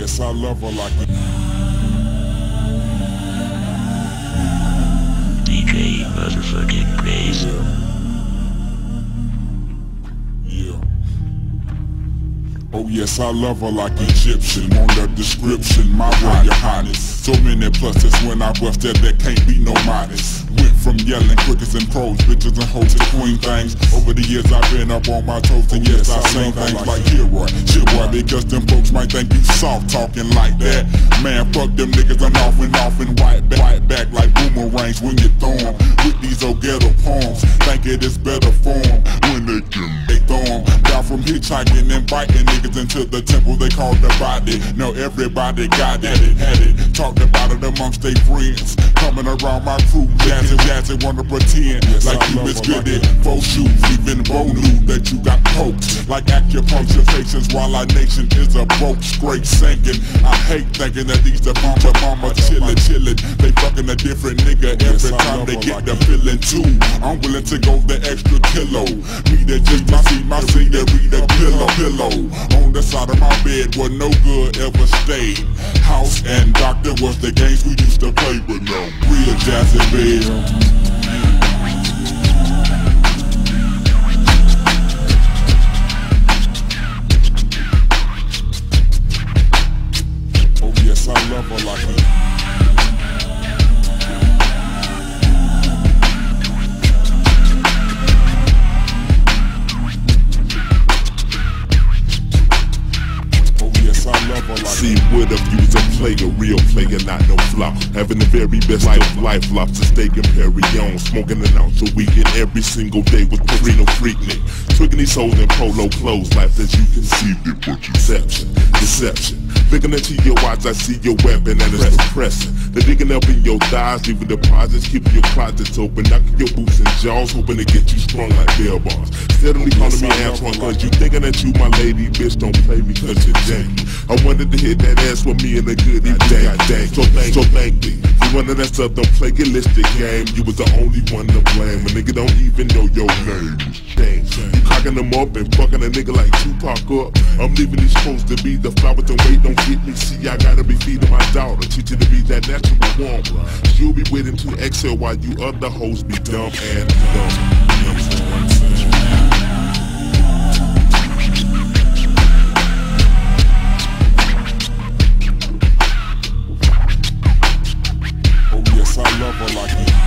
yes, I love her like it. DJ motherfucking Kraz. Yeah. Oh yes, I love her like Egyptian. On the description, my royal highness. So many pluses when I bust that can't be no modest. Went from yelling crickets and pros, bitches and hoes to queen things. Over the years I've been up on my toes, and yes, I sing things like hero, shit boy, because them folks might think you soft talking like that. Man, fuck them niggas, I'm off and right back like boomerangs when you throw 'em. With these old ghetto poems, think it is better form when they throw 'em. Down from hitchhiking and biting niggas into the temple they call the body. Now everybody got it, had it, talked about it amongst their friends. Coming around my crew, Jazzy wanna pretend like you misgooded. Faux shoes, even Bo knew that you got poked. Like acupuncture patients while our nation is a broke, straight sinking. I hate thinking that these the mama chillin'. They fucking a different nigga every time they get the feeling too. I'm willing to go the extra kilo. Me that just my seat that read a pillow. On the side of my bed where no good ever stayed. House and doctor was the games we used to play, but no real Jazzy Belle. Oh yes, I love her like it. See, what if you was a player, real player, not no flop. Having the very best life, lobster steak and Perry on. Smoking an ounce a week and every single day with Perino Freaknik. Tricking these hoes in polo clothes, life as you conceived it, but deception. Looking into your eyes, I see your weapon and it's depressing. They're digging up in your thighs, leaving deposits, keeping your closets open, knocking your boots and jaws, hoping to get you strong like bell bars. Steadily calling me Antoine, cause you thinking that you my lady, bitch, don't play me cause you're janky. I wanted to hit that ass with me and a goodie dang. So thank me. You wanted that southern plagiaristic game, you was the only one to blame. A nigga don't even know your name. Dang, you cocking them up and fucking a nigga like Tupac up. I'm leaving these supposed to be the flowers and wait, don't get me. See, I gotta be feeding my daughter, teach her to be that natural woman. She'll be waiting to exhale while you other hoes be dumb and dumb. You know what I'm saying? I love her like it.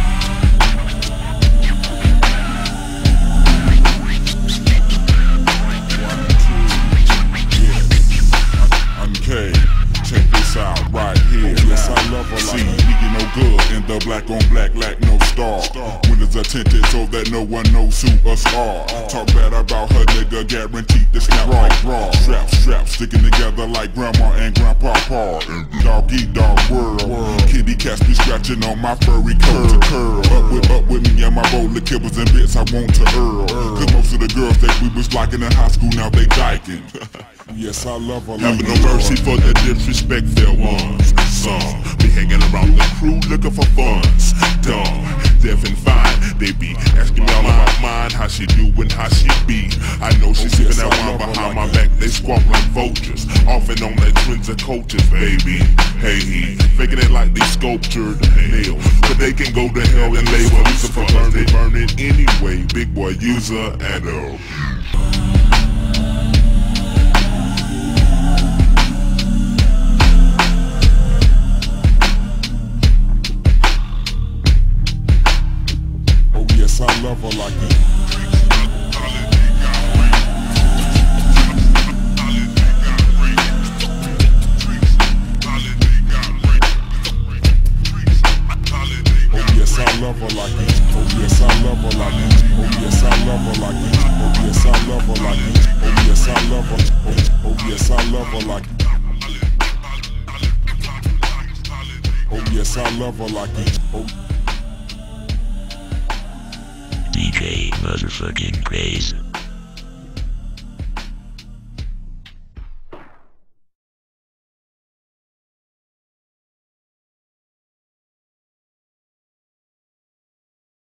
Okay, check this out right here. Yes, I love her like it. See, no good in the black on black, lack no star. Windows are tinted so that no one knows who us are. Talk bad about her nigga, guaranteed to snap like raw. Strap, sticking together like grandma and grandpa. Dog eat dog world. Kitty cats be scratching on my furry coat to curl. Up with me and my bowl of kibbles and bits I want to earl. Cause most of the girls that we was liking in high school now they dyking. Yes, I love her like having no mercy for the disrespect fair ones. Some be hanging around the crew looking for funds. Dumb, deaf and fine. They be asking me all about mine, how she do and how she be. I know she's sipping that wine behind my back. They squawk like vultures, off and on like twins of coaches, baby. Hey, making it like they sculptured nails, but they can go to hell and lay for Lucifer. Burn it anyway. Big boy user and I love her like it. Oh yes, I love her like it. Oh yes, I love her like it. Oh yes, I love her like it. Oh yes, I love her like it. Oh yes, I love her. Oh yes, I love her like it. Oh yes, I love her like it. Oh. DJ motherfucking Kraz.